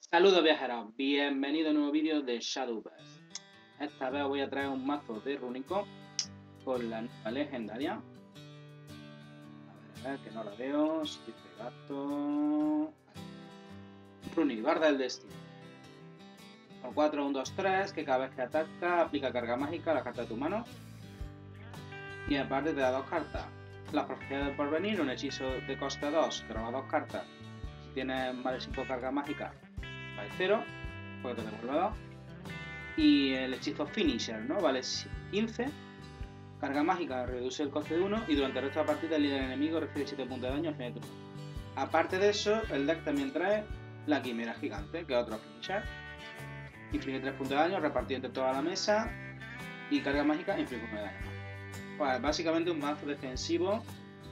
Saludos viajeros, bienvenido a un nuevo vídeo de Shadowverse. Esta vez os voy a traer un mazo de Rúnico con la nueva legendaria. A ver, que no la veo, si dice gato... Runic, Barda del Destino. Con 4, 1, 2, 3, que cada vez que ataca aplica carga mágica a la carta de tu mano. Y aparte te da 2 cartas. La profecía del porvenir, un hechizo de coste 2, que roba 2 cartas. Si tienes más de 5 cargas mágicas, vale 0, porque te devuelve 2. Y el hechizo Finisher, ¿no? Vale 15. Carga mágica reduce el coste de 1 y durante el resto de la partida el líder enemigo recibe 7 puntos de daño al final de turno. Aparte de eso, el deck también trae la Quimera Gigante, que es otro Finisher. Inflige 3 puntos de daño repartido entre toda la mesa y carga mágica inflige 1 de daño. Pues básicamente un mazo defensivo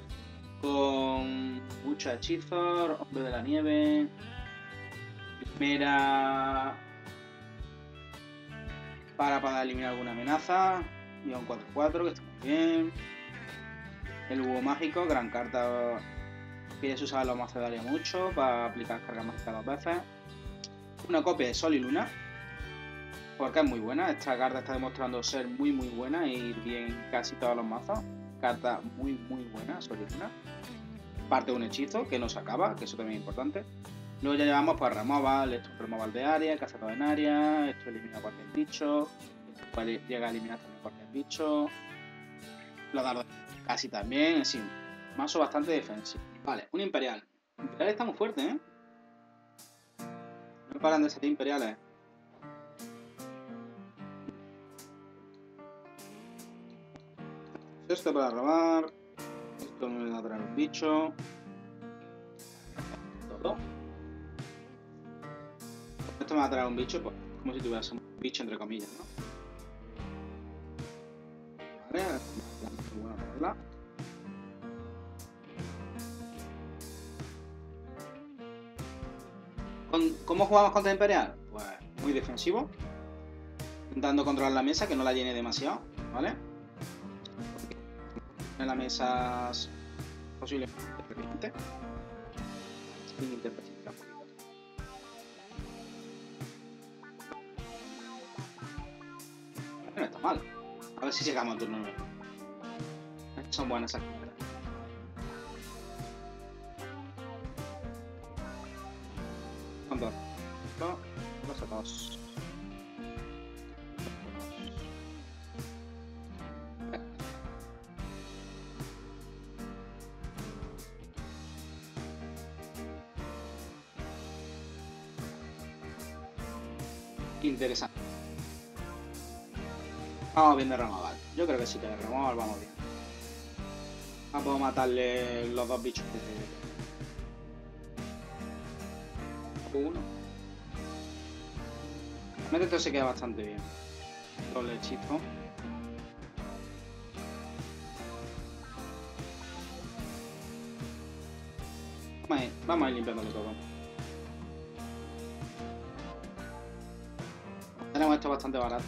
con muchos hechizos, Hombre de la Nieve, Quimera para eliminar alguna amenaza, y un 4-4 que está muy bien. El Búho Mágico, gran carta que ya se usaba en los mazos de área mucho para aplicar carga mágica 2 veces. Una copia de Sol y Luna, porque es muy buena. Esta carta está demostrando ser muy buena e ir bien en casi todos los mazos. Carta muy buena, Sol y Luna. Parte de un hechizo que no se acaba, que eso también es importante. Luego ya llevamos pues removal, esto es removal de área, cazador en área, esto elimina cualquier bicho, esto puede llegar a eliminar también cualquier bicho. Los dardos casi también, en fin, mazo bastante defensivo. Vale, un imperial. Imperial está muy fuerte, ¿eh? No paran de salir imperiales. Esto para robar. Esto me va a traer un bicho. Todo. Esto me va a traer un bicho, pues como si tuvieras un bicho entre comillas, ¿no? Vale, muy buena regla. ¿Cómo jugamos contra Imperial? Pues muy defensivo. Intentando controlar la mesa, que no la llene demasiado, ¿vale? En la mesa posiblemente repite. Sin interpretar. No está mal. A ver si llegamos al turno 9. Son buenas esas cartas. Con 2. 2 a 2. Interesante. Vamos bien de removal. Yo creo que sí que de removal vamos bien. Ahora puedo matarle los 2 bichos que uno. Esto se queda bastante bien. Doble hechizo. Vamos a ir limpiándolo todo. Tenemos esto bastante barato.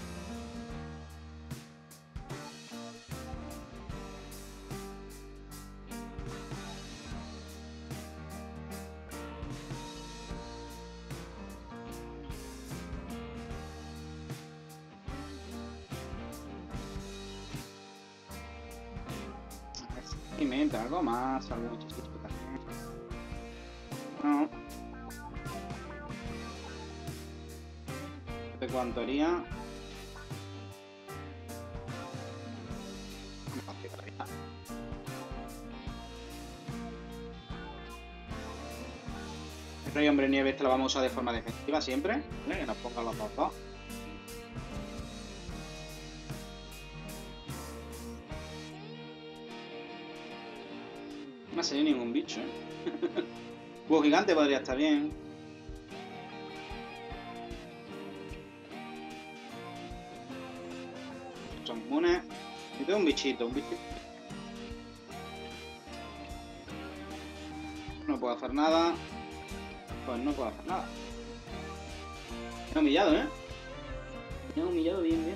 Y me entra algo más, algún hechicito también. No. De cuantoría. El Rey Hombre Nieve este lo vamos a usar de forma defensiva siempre, ¿vale? Que nos ponga los 2-2. No me ha salido ningún bicho, ¿eh? Búho Gigante podría estar bien. Son inmunes. Y tengo un bichito, No puedo hacer nada. Pues no puedo hacer nada. Me he humillado, ¿eh? Me he humillado bien.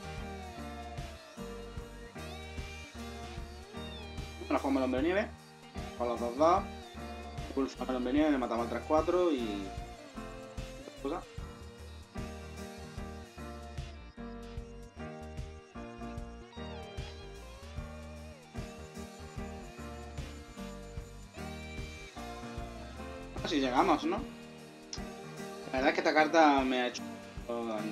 Ahora jugamos el Hombre Nieve. Con los 2-2. Pulsamos el Hombre Nieve, le matamos al 3-4 y... cosa. Así llegamos, ¿no? La verdad es que esta carta me ha hecho daño.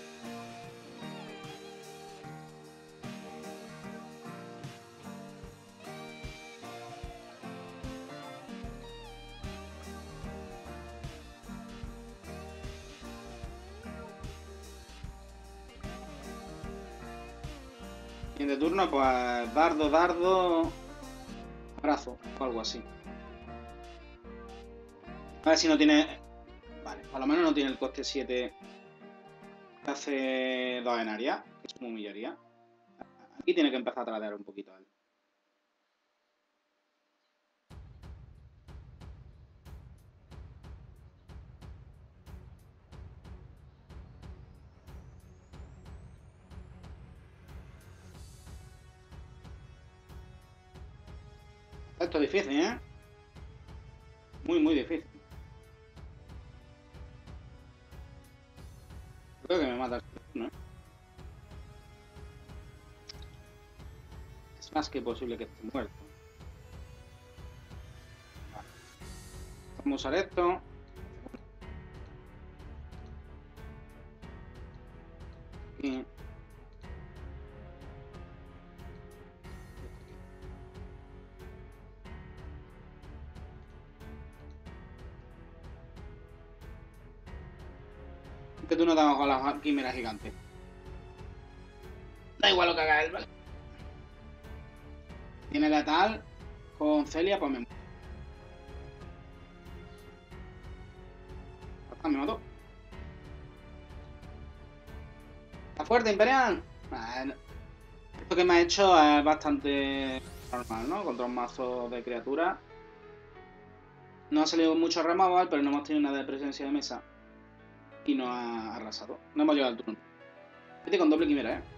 Siguiente turno, pues dardo, brazo o algo así. A ver si no tiene... Vale, a lo menos no tiene el coste 7 que hace 2 en área, que eso me humillaría. Aquí tiene que empezar a tradear un poquito a él. Esto es difícil, ¿eh? Muy, muy difícil. Creo que me mata el turno, ¿eh? Es más que posible que esté muerto. Vale. Vamos a usar esto. Aquí. Que tú no te hagas con la quimera gigante. Da igual lo que haga él, ¿vale? Tiene letal con Celia, pues me muero. Me mató. ¿Está fuerte, Imperial? Bueno, esto que me ha hecho es bastante normal, ¿no? Contra un mazo de criaturas. No ha salido mucho removal, pero no hemos tenido nada de presencia de mesa. Y no ha arrasado. No hemos llegado al turno. Este con doble quimera, ¿eh?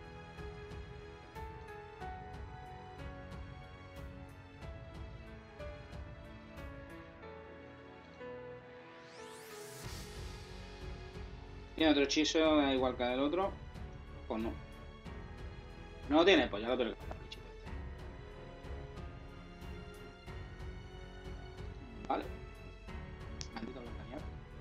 Tiene otro hechizo, igual que el otro. Pues no. No lo tiene, pues ya lo tengo que matar el hechizo este. Vale. Maldito lo engañado.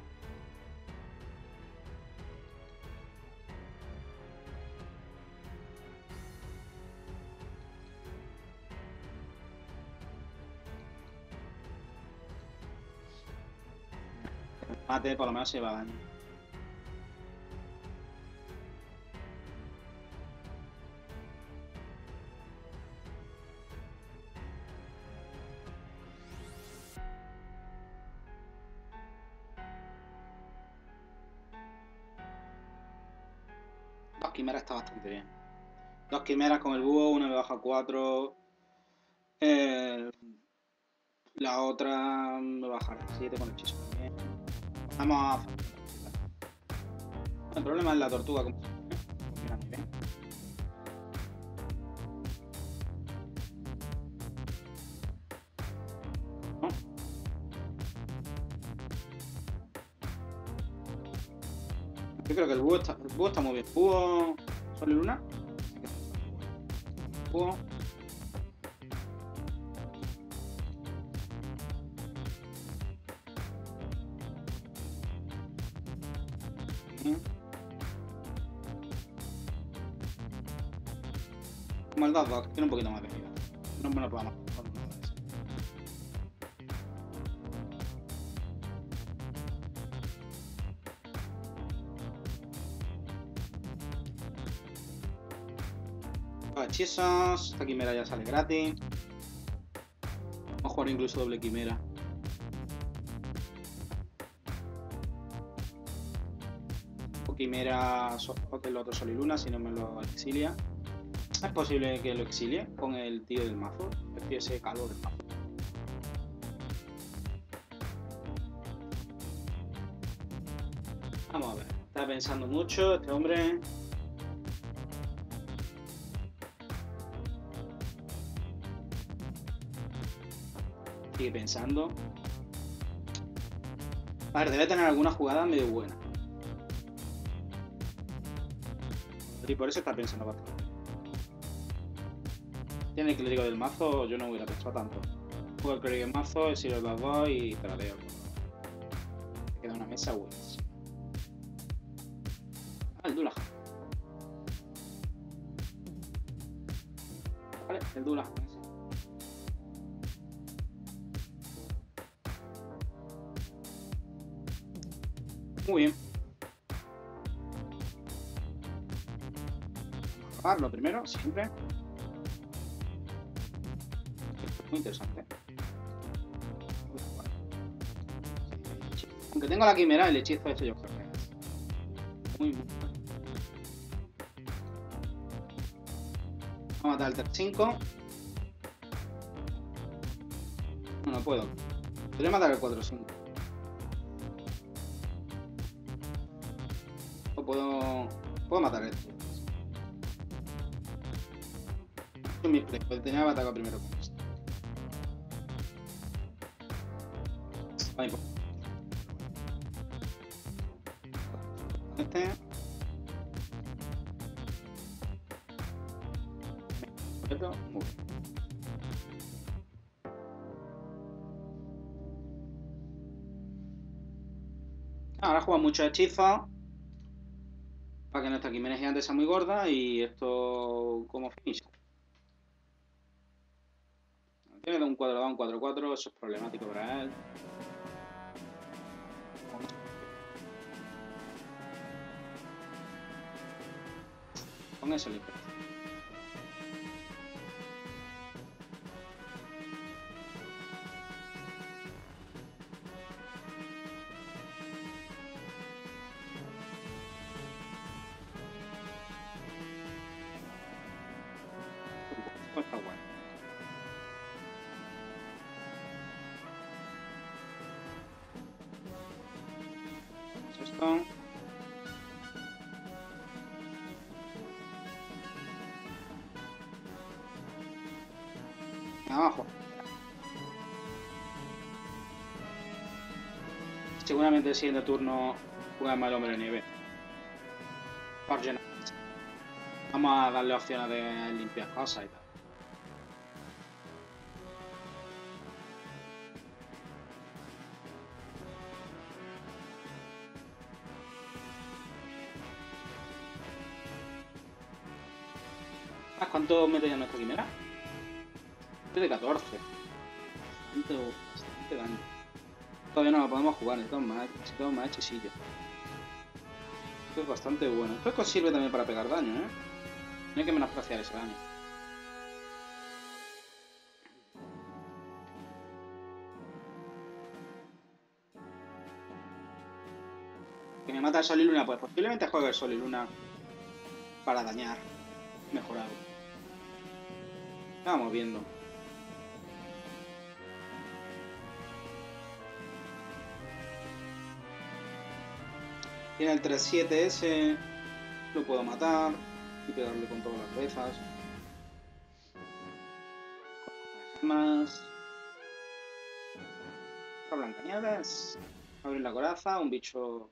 Mate, por lo menos se va a daño. Dos quimeras está bastante bien. Dos quimeras con el búho, una me baja 4. La otra me baja 7 con el hechizo también. Vamos a... El problema es la tortuga. Como... Mira, muy bien. ¿No? Yo creo que el búho está muy bien. Búho... ¿Sol y luna? Búho... Como el 2-2, tiene un poquito más de vida. No me lo puedo matar. Los hechizos, esta quimera ya sale gratis. Vamos a jugar incluso doble quimera. O quimera el otro sol y luna, si no me lo exilia. Es posible que lo exilie con el tío del mazo, el tío ese calor del mazo. Vamos a ver, está pensando mucho este hombre. Sigue pensando. A ver, debe tener alguna jugada medio buena. Y por eso está pensando bastante. Tiene el clérigo del mazo, yo no hubiera pensado tanto. Juego el clérigo del mazo, el Siro de los dos y te la leo. Me queda una mesa Wins. Ah, el Dulag. Vale, el Dulag. Muy bien. Lo primero, siempre. Muy interesante. Aunque tengo la quimera, el hechizo ese yo creo que es muy bueno. Vamos a matar el 3-5. No puedo. Podría matar el 4-5. O puedo matar este. Con mi play, porque tenía que atacar primero con esto. Vale, pues. Este. Muy bien. Ahora juego muchos hechizos para que nuestra quimera gigante sea muy gorda y esto como finish. Tiene de un 4-2 a un 4-4, eso es problemático para él. Con eso limpio. Está bueno. Esto. Abajo. Seguramente el siguiente turno jugamos el hombre de nieve. Vamos a darle opciones de limpiar cosas y tal. ¿Cuánto mete ya nuestra quimera? De 14. Bastante daño. Todavía no la podemos jugar, necesitamos más hechisillos. Esto es bastante bueno. Esto sirve también para pegar daño, ¿eh? No hay que menospreciar ese daño. Que me mata el Sol y Luna, pues posiblemente juegue el Sol y Luna para dañar. Mejorado. Vamos viendo. Tiene el 3-7 ese. Lo puedo matar y pegarle con todas las rezas. Más. Blancanieves. Abrir la coraza. Un bicho.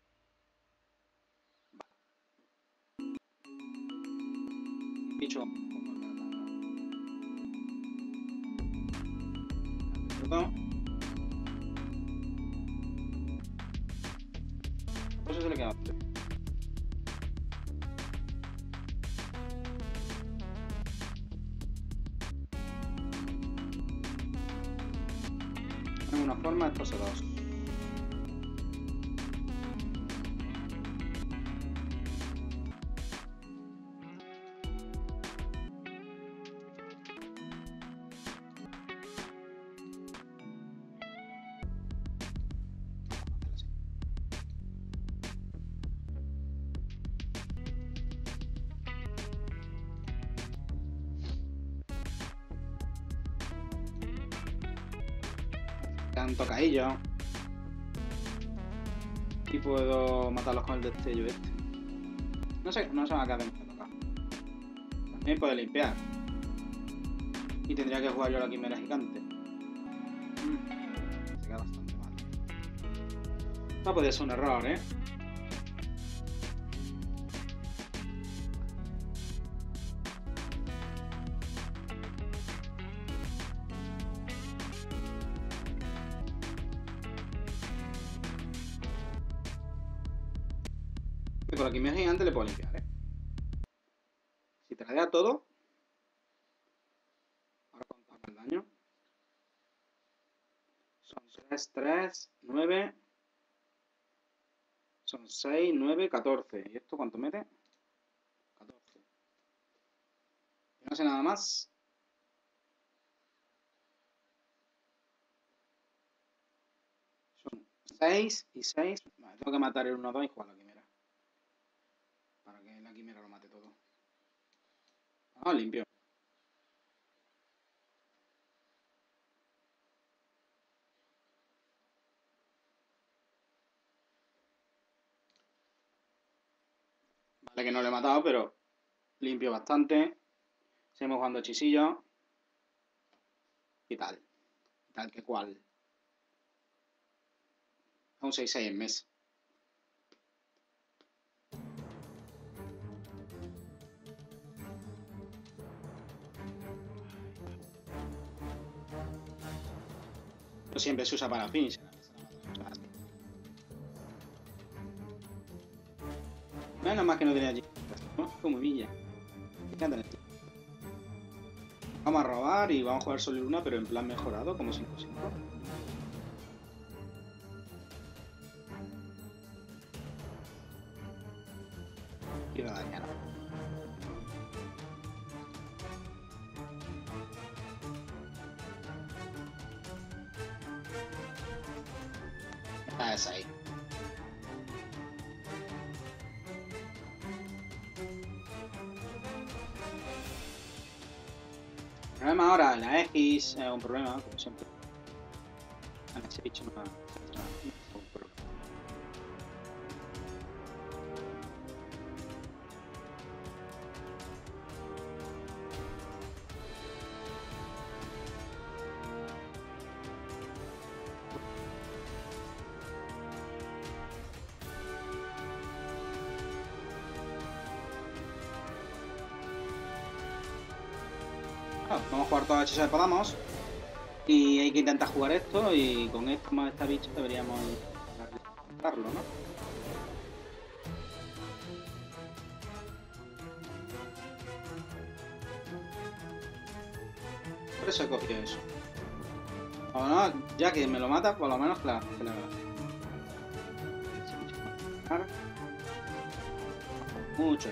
Bicho. Perdón. Pues eso se le queda. De alguna forma estos se dos. Un tocadillo y puedo matarlos con el destello este. No sé a qué hacemos que tocar. También puede limpiar y tendría que jugar yo a la quimera gigante. Se queda bastante mal. No puede ser un error, Con la alquimia gigante le puedo limpiar, ¿eh? Si tradea todo. Ahora contamos el daño. Son 3, 3, 9. Son 6, 9, 14. ¿Y esto cuánto mete? 14. Y no sé nada más. Son 6 y 6. Vale, tengo que matar el 1, 2 y jugar la quimera. Para que la quimera lo mate todo. Ah, limpio. Vale que no lo he matado, pero limpio bastante. Seguimos jugando hechisillos. Y tal. Tal que cual. Un 6-6 en mes. Esto siempre se usa para finish. Menos más que no tenía allí. Como villa. Vamos a robar y vamos a jugar Sol y Luna, pero en plan mejorado, como 5-5. Y va a dañar. Esa ahí. El problema ahora, la X es un problema, como siempre. Ese bicho no va a un problema. Vamos a jugar todas las hechizas que podamos. Y hay que intentar jugar esto y con esto más esta bicha deberíamos encontrarlo, ¿no? Por eso he cogido eso. O no, ya que me lo mata, por lo menos que la mucho.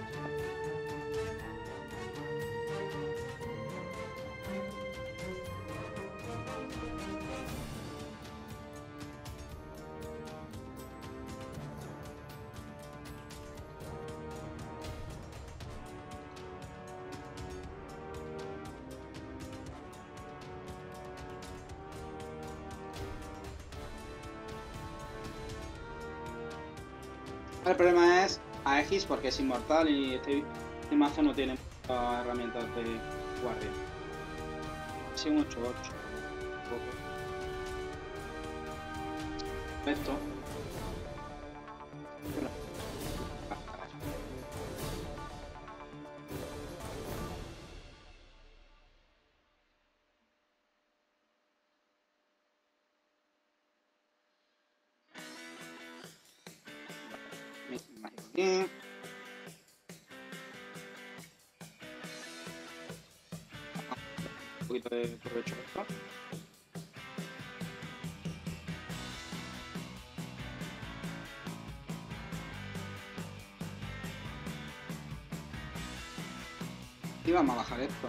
El problema es Aegis porque es inmortal y este mazo no tiene herramientas de guardia. Sí, un 8-8. Perfecto. Aquí. Un poquito de provecho de esto. Y vamos a bajar esto.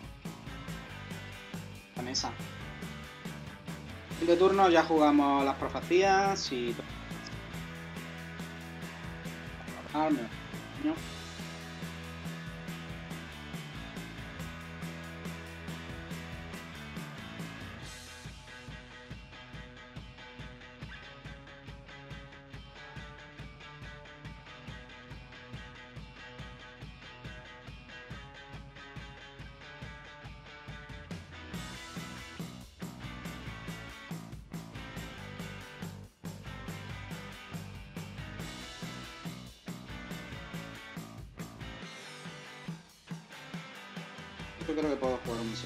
La mesa. En de turno ya jugamos las profecías y todo. ¿No? Yo creo que puedo jugar un misión.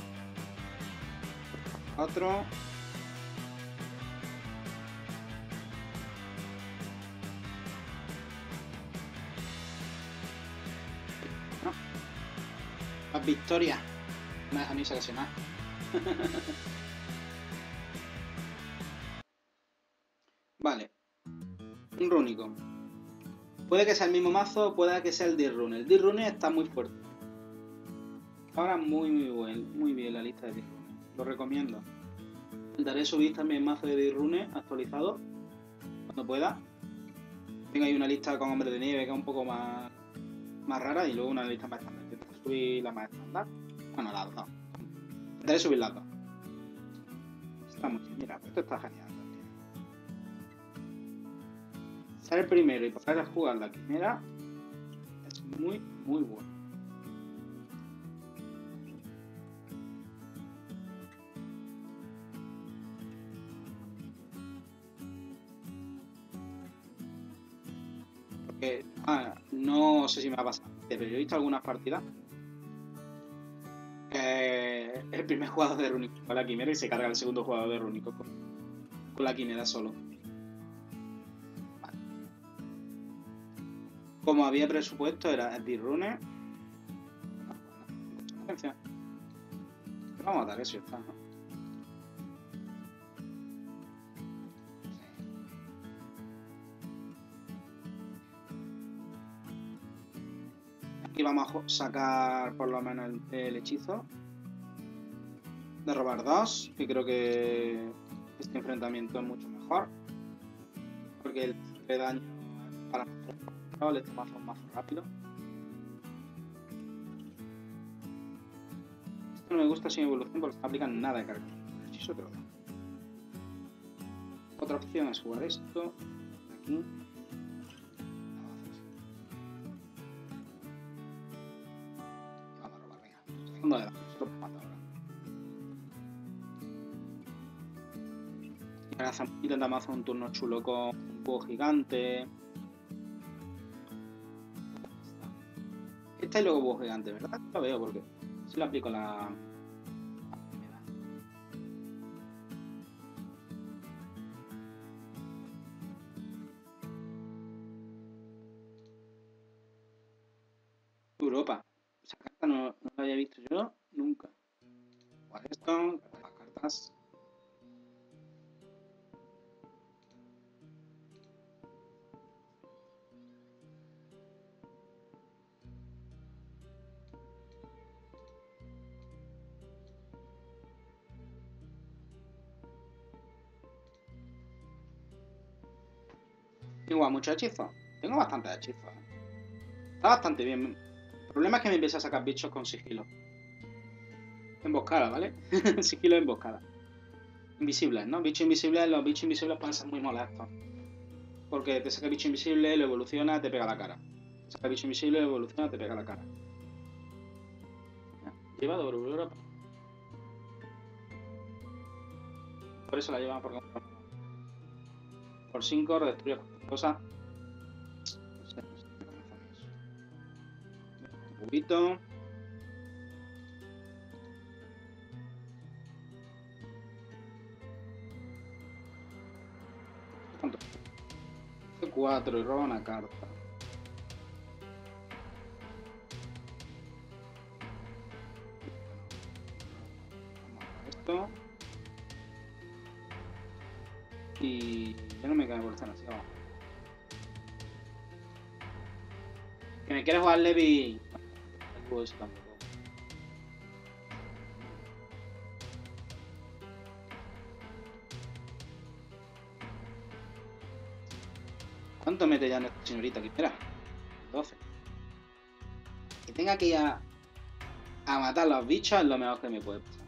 4. las victorias. Me deja a mí seleccionar. Vale. Un rúnico. Puede que sea el mismo mazo, puede que sea el D-Rune. El D-Rune está muy fuerte. Ahora muy bien la lista de D-Rune. Lo recomiendo. Intentaré subir también mazo de D-Rune actualizado cuando pueda. Tengo ahí una lista con Hombre de Nieve que es un poco más rara y luego una lista más estándar. Intentaré subir la más estándar. Bueno, las dos. Intentaré subir las dos. Está muy bien. Mira, esto está genial también. Ser el primero y pasar a jugar la quimera es muy bueno. No sé si me va a pasar, pero yo he visto algunas partidas. El primer jugador de Rúnico con la quimera y se carga el segundo jugador de Rúnico con la quimera solo. Vale. Como había presupuesto, era el D-Rune. Vamos a dar eso, está, ¿no? Aquí vamos a sacar por lo menos el hechizo de robar 2, que creo que este enfrentamiento es mucho mejor, porque el de daño para nosotros, este mazo es más rápido. Esto no me gusta sin evolución porque no aplican nada de carga. El hechizo te lo da. Otra opción es jugar esto aquí. Vamos a robar, venga. Fondo de daño, esto lo mata ahora. Y ahora intentamos hacer un turno chulo con un búho gigante. Este y luego búho gigante, ¿verdad? Lo veo porque si lo aplico la... Europa. Esa carta no la había visto yo nunca. Jugar esto, las cartas. Igual, muchos hechizos. Tengo bastantes hechizos. Está bastante bien. El problema es que me empieza a sacar bichos con sigilo. Emboscada, ¿vale? Sigilo emboscada. Invisibles, ¿no? Bichos invisibles, los bichos invisibles pueden ser muy molestos. Porque te saca bicho invisible, lo evoluciona, te pega la cara. Te saca bicho invisible, lo evoluciona, te pega la cara. Lleva de Europa. Por eso la llevan por 5, destruye cualquier cosa. No sé qué comenzamos. Un cubito. ¿Cuánto? 4 y roba una carta. Vamos a esto. Y ya no me queda evolución así abajo. Que me quiere jugar Levi. No puedo eso tampoco. ¿Cuánto mete ya nuestra señorita aquí? Espera. 12. Que tenga que ir a matar a los bichos es lo mejor que me puede pasar.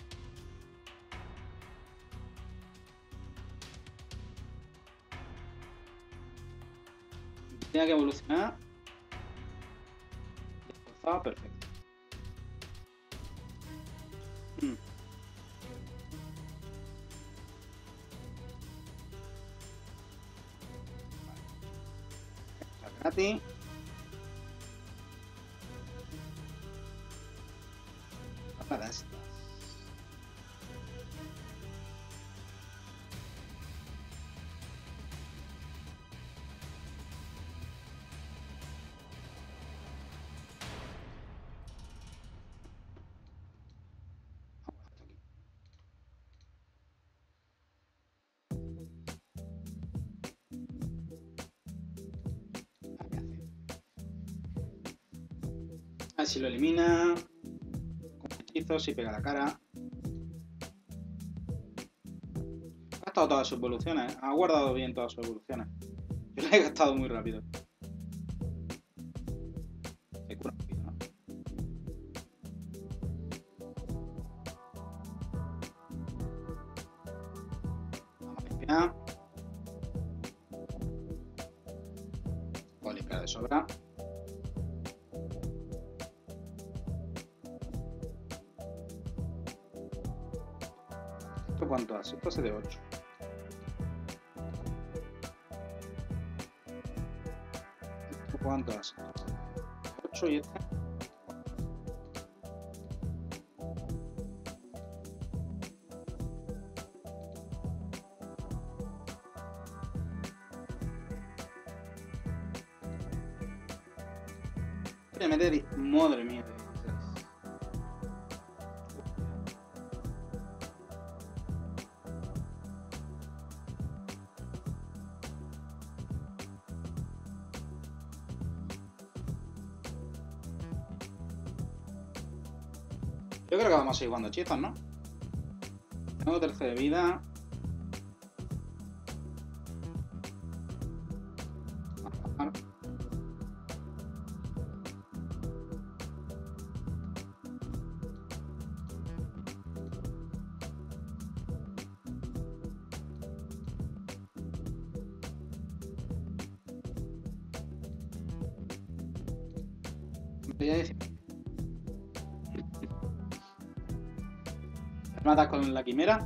Tenga que evolucionar. Perfecto. Gratis. Para estas. ver si lo elimina. Con hechizo, si pega la cara. Ha gastado todas sus evoluciones. Ha guardado bien todas sus evoluciones. Yo la he gastado muy rápido. Se cura rápido, ¿no? Vamos a limpiar. Puedo limpiar de sobra. ¿Esto cuánto hace? Esto hace de 8. ¿Esto cuánto hace? 8 y este. Voy a meter. Madre mía. Yo creo que vamos a ir jugando hechizos, ¿no? Tengo 13 de vida. Vamos a bajar. Voy a decir. ¿Me matas con la quimera?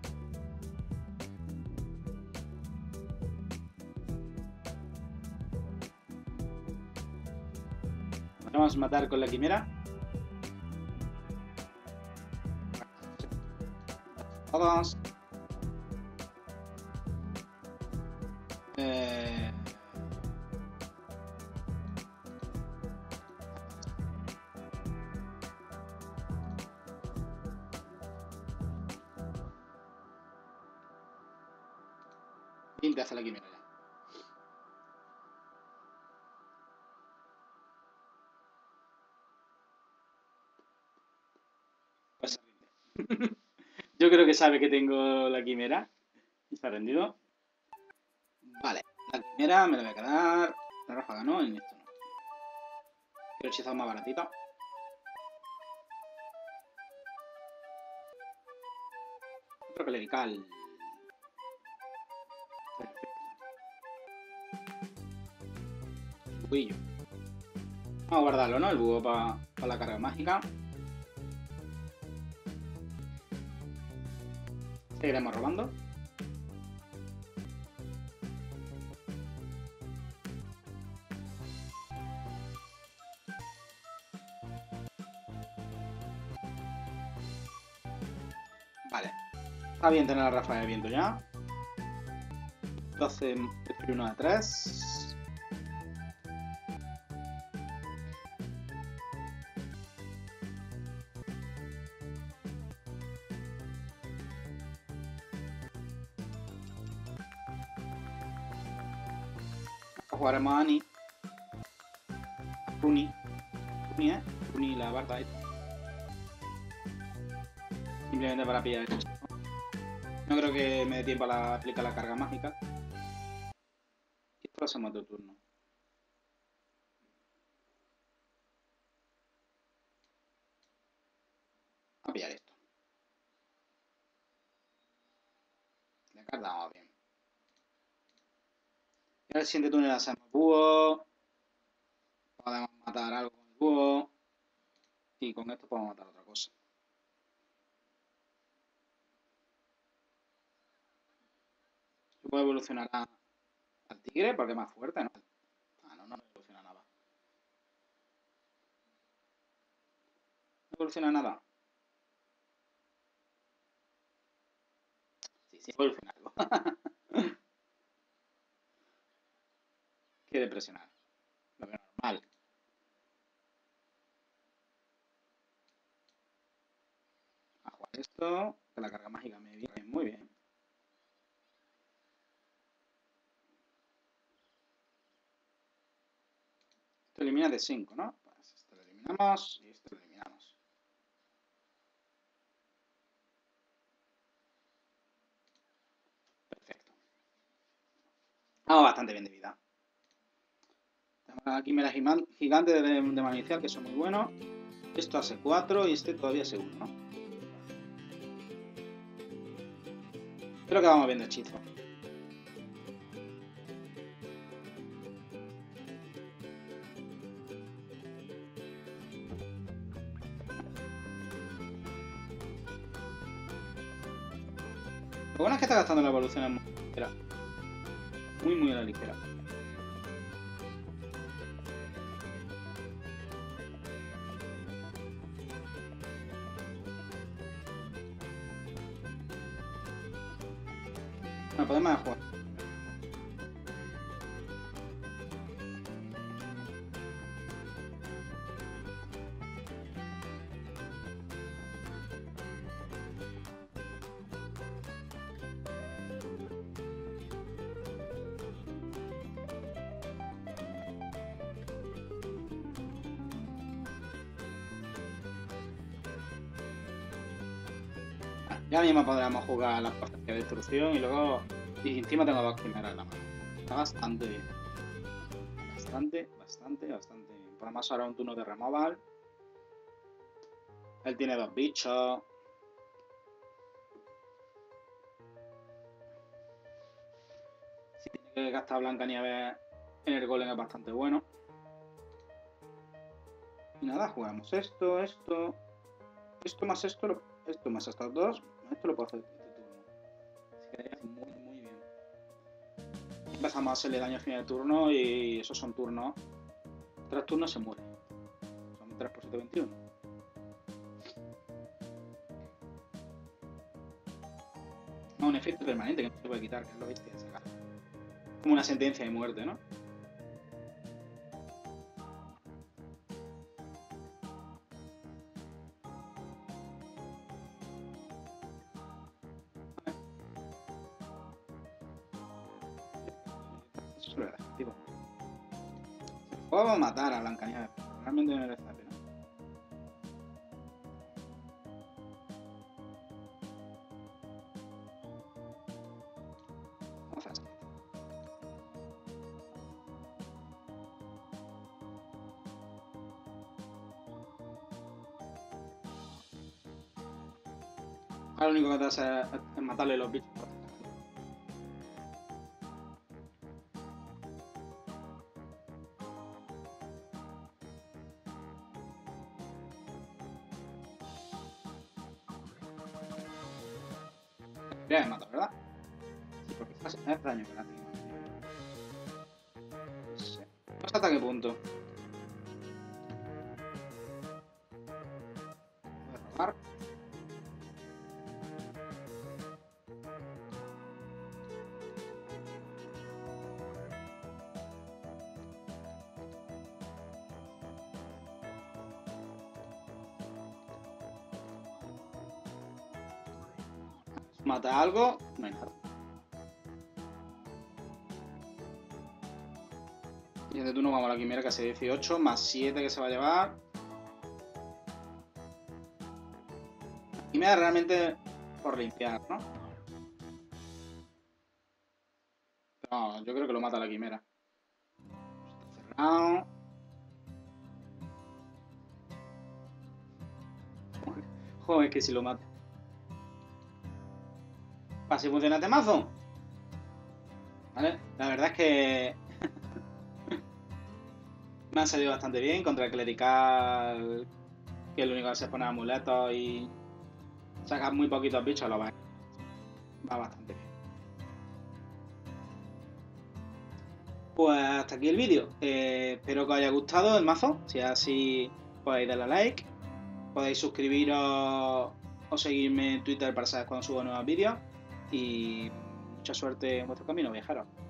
Vamos a matar con la quimera. Todos. ¿Quién te hace la quimera ya? Pues se rinde. Yo creo que sabe que tengo la quimera. Y se ha rendido. Vale, la quimera me la voy a quedar. La ráfaga no, en esto no. Quiero hechizar más baratito. Otro clerical. Perfecto. Buillo. Vamos a guardarlo, ¿no? El búho para la carga mágica. Seguiremos robando. Vale. Está bien tener la ráfaga de viento ya. Entonces, destruir uno de 3. Jugaremos a Annie. Runi, ¿eh? Runi la barda esta. Simplemente para pillar el hechizo. No creo que me dé tiempo a aplicar la carga mágica. Y esto lo hacemos de turno. A pillar esto. Le cargamos bien. Y ahora el siguiente túnel hacemos búho. Podemos matar algo con el búho. Y con esto podemos matar otra cosa. Se puede evolucionar al tigre porque es más fuerte, ¿no? Ah, no evoluciona nada. No evoluciona nada. Sí evoluciona algo. Quiere presionar. Lo veo normal. A jugar esto. Que la carga mágica me viene muy bien. Esto elimina de 5, ¿no? Pues esto lo elimina. eliminamos y este lo eliminamos. Perfecto. Vamos bastante bien de vida. Tenemos aquí quimeras gigantes de manicial que son muy buenos. Esto hace 4 y este todavía hace 1, ¿no? Creo que vamos viendo hechizo. Lo bueno es que está gastando la evolución muy ligera. Muy a la ligera. Bueno, podemos jugar. Ya mismo podríamos jugar las cosas de destrucción y luego... Y encima tengo 2 quimeras en la mano. Está bastante bien. Bastante bien. Por más ahora un turno de removal. Él tiene 2 bichos. Si tiene que gastar Blancanieves en el golem es bastante bueno. Y nada, jugamos esto más esto más estos dos. Esto lo puedo hacer este turno. Se quedaría muy bien. Empezamos a hacerle daño al final de turno y esos son turnos. 3 turnos se muere. Son 3 por 7, 21. No, un efecto permanente que no se puede quitar, que es lo bestia de sacar. Como una sentencia de muerte, ¿no? Eso es efectivo. Puedo matar a Blancanieves, realmente no merece la pena. Vamos a hacer. Ahora lo único que te hace es matarle los bichos. Ya me mata, ¿verdad? Sí, porque es daño prácticamente. No sé. No sé hasta qué punto. Voy a robar. Mata algo, no hay nada. Y este turno vamos a la quimera que hace 18, más 7 que se va a llevar. La quimera realmente por limpiar, ¿no? No, yo creo que lo mata la quimera. Está cerrado. Joder, que si lo mata. Así funciona este mazo. ¿Vale? La verdad es que me han salido bastante bien contra el clerical, que es el único que se pone amuletos y saca muy poquitos bichos, lo va bastante bien. Pues hasta aquí el vídeo. Espero que os haya gustado el mazo. Si es así, podéis darle a like. Podéis suscribiros o seguirme en Twitter para saber cuando subo nuevos vídeos. Y mucha suerte en vuestro camino, viajeros.